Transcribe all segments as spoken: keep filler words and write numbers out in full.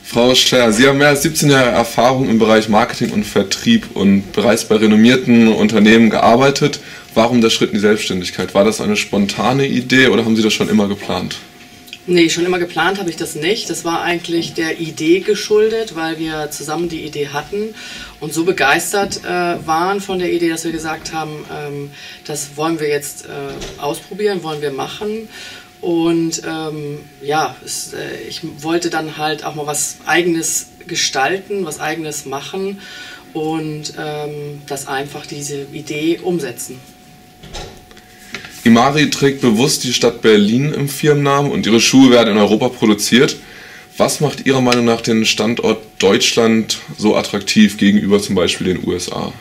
Frau Scher, Sie haben mehr als siebzehn Jahre Erfahrung im Bereich Marketing und Vertrieb und bereits bei renommierten Unternehmen gearbeitet. Warum der Schritt in die Selbstständigkeit? War das eine spontane Idee oder haben Sie das schon immer geplant? Nee, schon immer geplant habe ich das nicht. Das war eigentlich der Idee geschuldet, weil wir zusammen die Idee hatten und so begeistert äh, waren von der Idee, dass wir gesagt haben, ähm, das wollen wir jetzt äh, ausprobieren, wollen wir machen. Und ähm, ja, es, äh, ich wollte dann halt auch mal was Eigenes gestalten, was Eigenes machen und ähm, das einfach diese Idee umsetzen. Imari trägt bewusst die Stadt Berlin im Firmennamen und ihre Schuhe werden in Europa produziert. Was macht Ihrer Meinung nach den Standort Deutschland so attraktiv gegenüber zum Beispiel den U S A?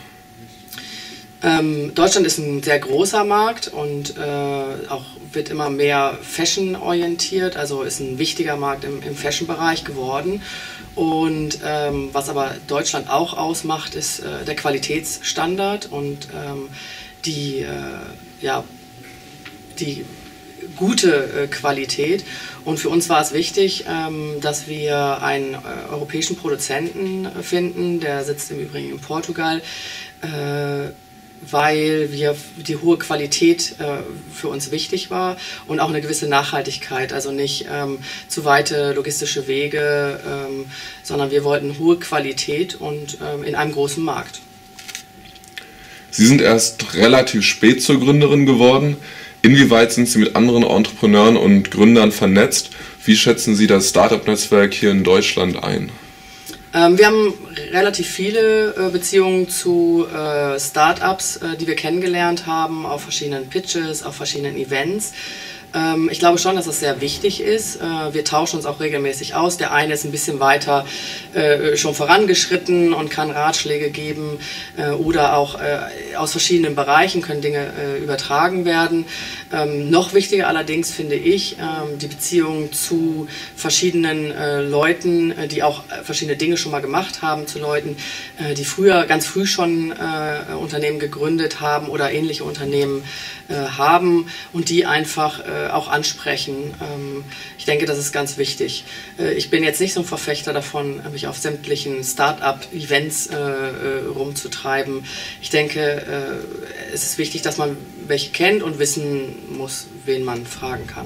Ähm, Deutschland ist ein sehr großer Markt und äh, auch wird immer mehr Fashion orientiert, also ist ein wichtiger Markt im, im Fashion-Bereich geworden. Und ähm, was aber Deutschland auch ausmacht, ist äh, der Qualitätsstandard und ähm, die, äh, ja, die gute äh, Qualität. Und für uns war es wichtig, ähm, dass wir einen äh, europäischen Produzenten finden, der sitzt im Übrigen in Portugal, äh, weil wir die hohe Qualität äh, für uns wichtig war und auch eine gewisse Nachhaltigkeit, also nicht ähm, zu weite logistische Wege, ähm, sondern wir wollten hohe Qualität und ähm, in einem großen Markt. Sie sind erst relativ spät zur Gründerin geworden. Inwieweit sind Sie mit anderen Entrepreneuren und Gründern vernetzt? Wie schätzen Sie das Startup-Netzwerk hier in Deutschland ein? Ähm, wir haben relativ viele äh, Beziehungen zu äh, Startups, äh, die wir kennengelernt haben, auf verschiedenen Pitches, auf verschiedenen Events. Ähm, ich glaube schon, dass das sehr wichtig ist. Äh, wir tauschen uns auch regelmäßig aus. Der eine ist ein bisschen weiter äh, schon vorangeschritten und kann Ratschläge geben äh, oder auch äh, aus verschiedenen Bereichen können Dinge äh, übertragen werden. Ähm, noch wichtiger allerdings finde ich ähm, die Beziehung zu verschiedenen äh, Leuten, äh, die auch äh, verschiedene Dinge schon mal gemacht haben, zu Leuten, äh, die früher, ganz früh schon äh, Unternehmen gegründet haben oder ähnliche Unternehmen äh, haben und die einfach äh, auch ansprechen. Ähm, ich denke, das ist ganz wichtig. Äh, ich bin jetzt nicht so ein Verfechter davon, mich auf sämtlichen Start-up-Events äh, äh, rumzutreiben. Ich denke, äh, es ist wichtig, dass man welche kennt und wissen muss, wen man fragen kann.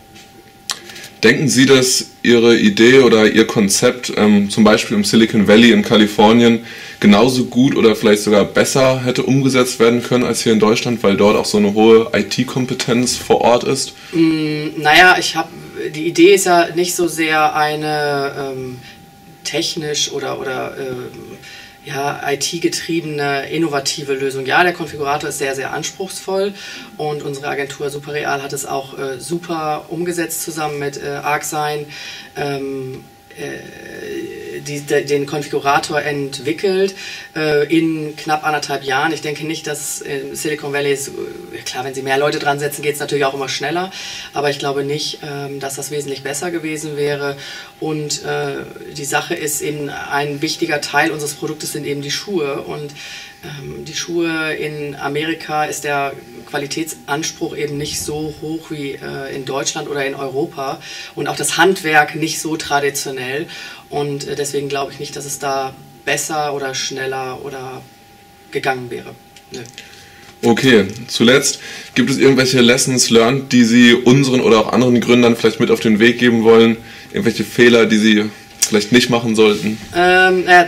Denken Sie, dass Ihre Idee oder Ihr Konzept ähm, zum Beispiel im Silicon Valley in Kalifornien genauso gut oder vielleicht sogar besser hätte umgesetzt werden können als hier in Deutschland, weil dort auch so eine hohe I T-Kompetenz vor Ort ist? Mm, naja, ich habe die Idee ist ja nicht so sehr eine ähm, technisch oder, oder ähm, ja, I T-getriebene, innovative Lösung. Ja, der Konfigurator ist sehr, sehr anspruchsvoll und unsere Agentur Superreal hat es auch äh, super umgesetzt zusammen mit äh, Arcsign, ähm, äh, die, de, den Konfigurator entwickelt äh, in knapp anderthalb Jahren. Ich denke nicht, dass äh, Silicon Valley ist, äh, klar, wenn sie mehr Leute dran setzen, geht es natürlich auch immer schneller, aber ich glaube nicht, äh, dass das wesentlich besser gewesen wäre. Und äh, die Sache ist eben, ein wichtiger Teil unseres Produktes sind eben die Schuhe und ähm, die Schuhe in Amerika ist der Qualitätsanspruch eben nicht so hoch wie äh, in Deutschland oder in Europa und auch das Handwerk nicht so traditionell und äh, deswegen glaube ich nicht, dass es da besser oder schneller oder gegangen wäre. Nö. Okay, zuletzt, gibt es irgendwelche Lessons learned, die Sie unseren oder auch anderen Gründern vielleicht mit auf den Weg geben wollen? Irgendwelche Fehler, die Sie vielleicht nicht machen sollten? Ähm, äh,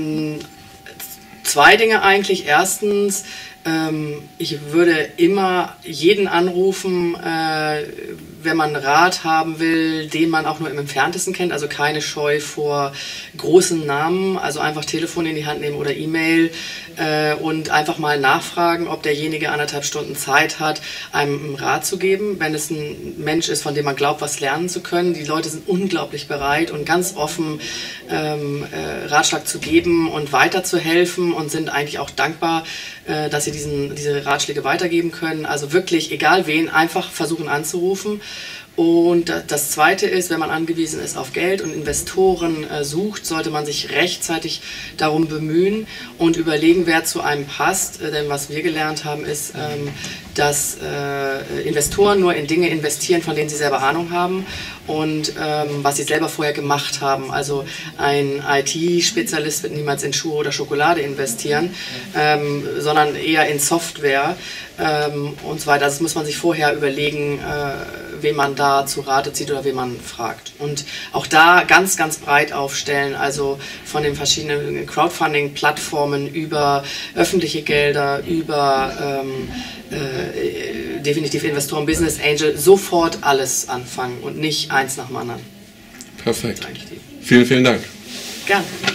zwei Dinge eigentlich. Erstens, ähm, ich würde immer jeden anrufen, äh, wenn man Rat haben will, den man auch nur im Entferntesten kennt, also keine Scheu vor großen Namen, also einfach Telefon in die Hand nehmen oder E-Mail äh, und einfach mal nachfragen, ob derjenige anderthalb Stunden Zeit hat, einem einen Rat zu geben, wenn es ein Mensch ist, von dem man glaubt, was lernen zu können. Die Leute sind unglaublich bereit und ganz offen, ähm, äh, Ratschlag zu geben und weiterzuhelfen und sind eigentlich auch dankbar, äh, dass sie diesen, diese Ratschläge weitergeben können. Also wirklich, egal wen, einfach versuchen anzurufen. Und das Zweite ist, wenn man angewiesen ist auf Geld und Investoren äh, sucht, sollte man sich rechtzeitig darum bemühen und überlegen, wer zu einem passt. Äh, denn was wir gelernt haben, ist, ähm, dass äh, Investoren nur in Dinge investieren, von denen sie selber Ahnung haben und ähm, was sie selber vorher gemacht haben. Also ein I T-Spezialist wird niemals in Schuhe oder Schokolade investieren, ähm, sondern eher in Software ähm, und so weiter. Das muss man sich vorher überlegen, äh, wen man da zu Rate zieht oder wen man fragt. Und auch da ganz, ganz breit aufstellen, also von den verschiedenen Crowdfunding-Plattformen über öffentliche Gelder, über ähm, äh, definitiv Investoren, Business Angel, sofort alles anfangen und nicht eins nach dem anderen. Perfekt. Vielen, vielen Dank. Gerne.